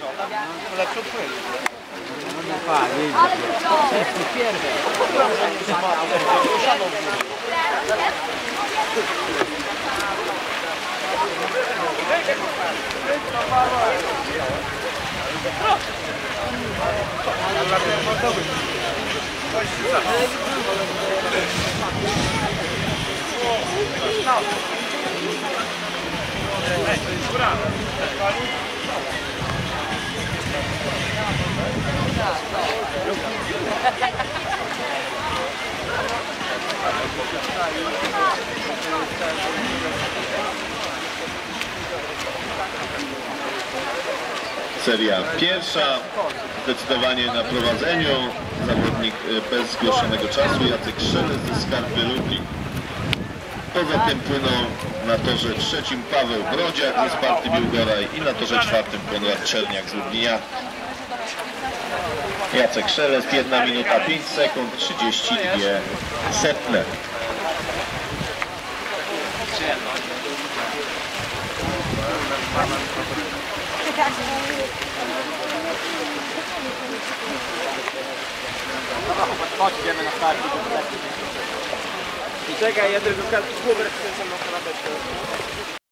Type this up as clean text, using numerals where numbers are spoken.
Lepszy od twojego. Seria pierwsza, zdecydowanie na prowadzeniu, zawodnik bez zgłoszonego czasu, Jacek Szelest ze Skarpy Lublin. Poza tym płyną na torze trzecim Paweł Brodziak ze Sparty Biłgoraj i na torze czwartym Konrad Czerniak z Lublina. Jacek Szelest, 1 minuta 5 sekund, 32 setne. Chodź, idziemy na start. I czekaj, ja tylko głowę chcę na kanapeczkę.